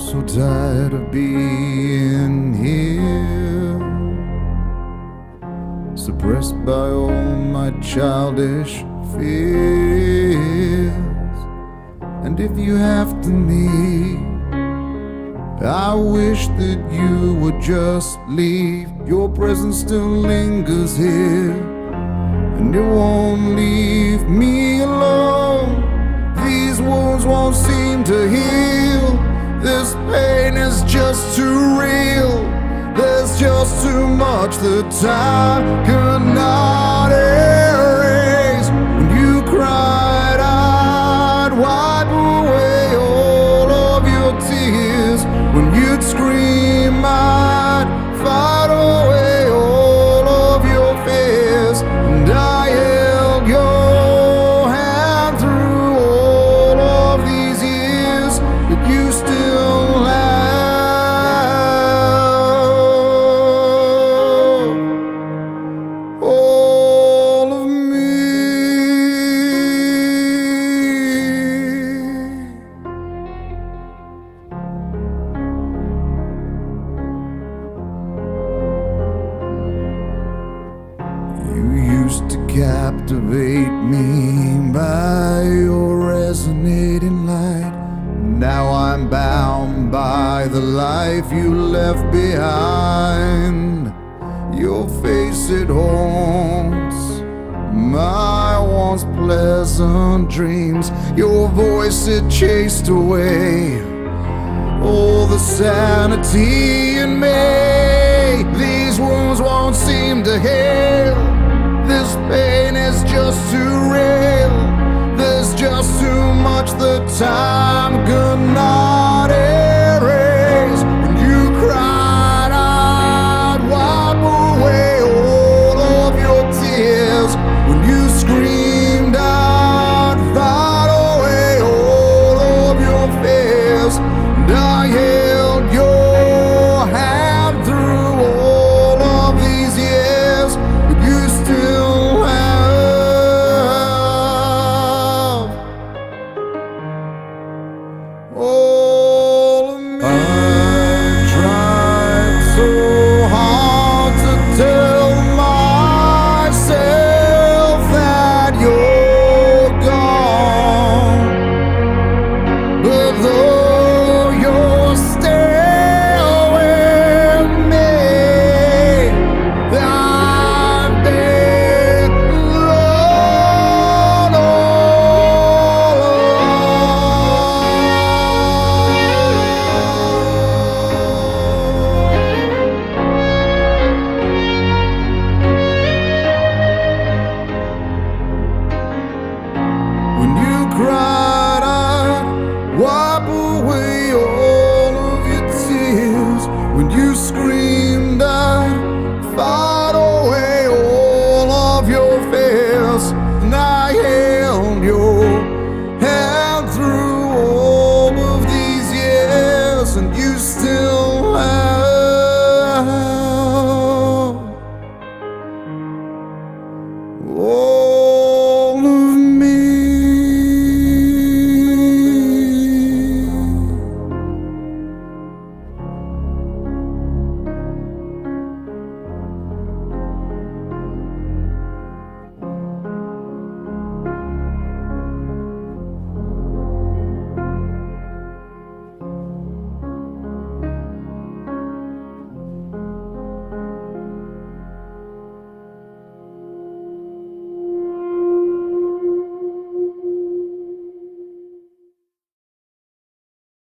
so tired of being here, suppressed by all my childish fears. And if you have to leave, I wish that you would just leave. Your presence still lingers here, and it won't leave me alone. These wounds won't seem to heal. This pain is just too real. There's just too much that time cannot erase. When you cried, I'd wipe away all of your tears. When you'd scream, I'd fight away all of your fears. And I held your hand through all of these years, but you still have all of me. You used to captivate me by your resonating light. Now I'm bound by the life you left behind. Your face, it haunts my once pleasant dreams. Your voice, it chased away all the sanity in me. These wounds won't seem to heal. This pain is just too real. There's just too much that time cannot erase. When you cried, I'd wipe away all of your tears. When you screamed, I'd fight away all of your fears. And I held your hand through all of these years, but you still have all of me. I tried so hard to tell myself that you're gone, but though you're still with me, I've been alone all When you cried, I'd wipe away all of your tears. When you screamed,